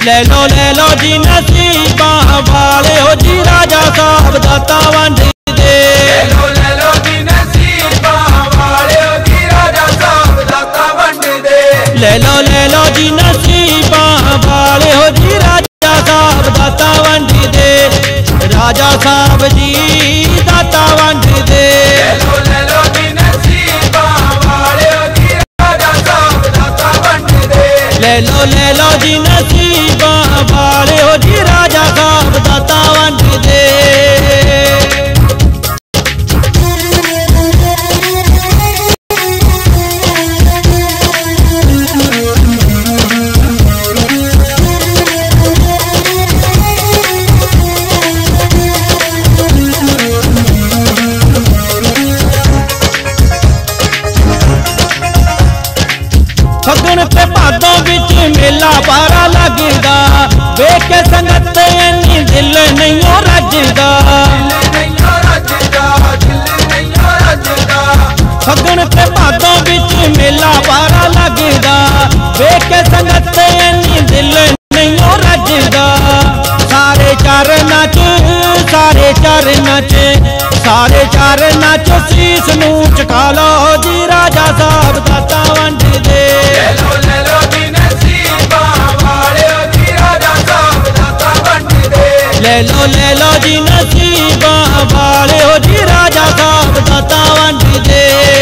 ले लो जी नसीबा वाले हो जी राजा साहब दाता वंड दे। ले लो जी नसीबा वाले हो जी राजा साहब दाता वंड दे। ले लो जी नसीबा वाले हो जी राजा साहब दाता वंड दे। राजा साहब जी दाता वंड दे। ले लो जी नसीबा वाले हो जी राजा साहब दाता वंड दे। ले लो जी नसीबा वाले हो जी राजा साहब दाता वंड दे। फगन ते भादों बिच मेला पारा लगदा, वेख के संगत इन्नी दिल नहीं रजदा। फगन ते भादों बिच मेला पारा लगदा, वेख के संगत इन्नी दिल नहीं रजदा। सारे चरना च सारे चरना च सारे चरना च शीस नूं झुका लो जी राजा साहब दाता वंड दे। ले लो जी नसीबा वाले हो जी राजा साहब दाता वंड दे। ले लो जी नसीबा वाले हो जी राजा साहब दाता वंड दे।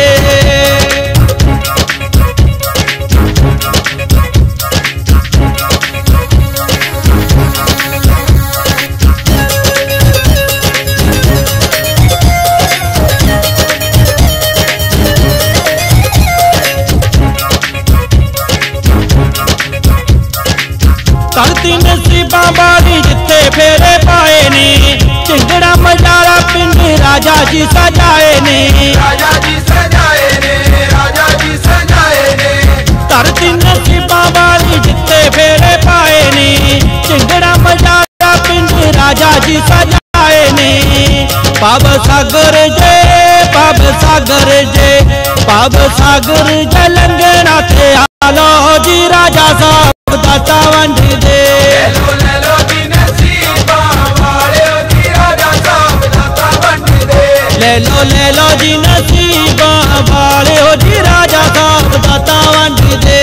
धरती नसीबा वाली जिथे फेरे पाए ने, झिंगड़ा मजारा पिंड राजा जी सजाए ने। राजा जी सजाए ने, राजा जी सजाए ने। धरती नसीबा वाली जिथे फेरे पाए ने, झिंगड़ा मजारा पिंड राजा जी सजाए ने। पाव सागर जे पाव सागर जे पाव सागर जे लंगना ते आलो जी राजा साहब दाता वंड दे। ले लो जी नसीबा वाले हो जी राजा साहब दाता वंड दे। ले लो जी नसीबा वाले हो जी राजा साहब दाता वंड दे।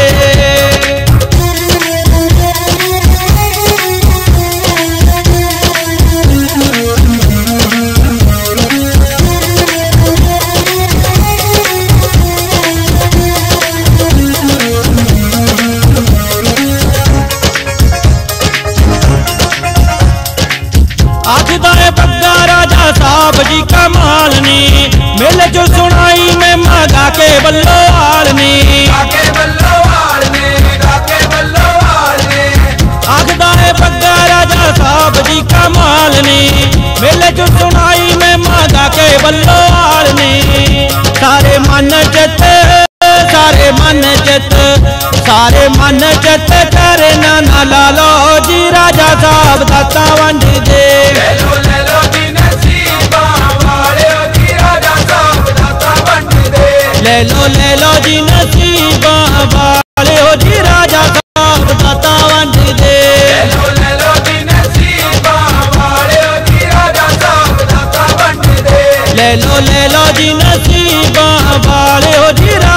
आखदा है बग्गा राजा साहब जी कमाल ने, मेले जो सुनाई में मागा के बल्लोवाल ने। आके बल्लोवाल ने, आके बल्लोवाल ने। आखदा है बग्गा राजा साहब जी कमाल ने, मेले जो सुनाई में मागा के बल्लोवाल ने। सारे मन चित सारे मन चित सारे मन चित करना ना लालो जी राजा साहब दाता वंड दे। ले लो जी नसीबा वाले हो जी राजा साहब दाता वंड दे। ले लो जी नसीबा वाले हो जी राजा साहब दाता वंड दे। ले लो जी नसीबा वाले हो जी राजा साहब दाता वंड दे। ले लो जी नसीबा वाले हो जी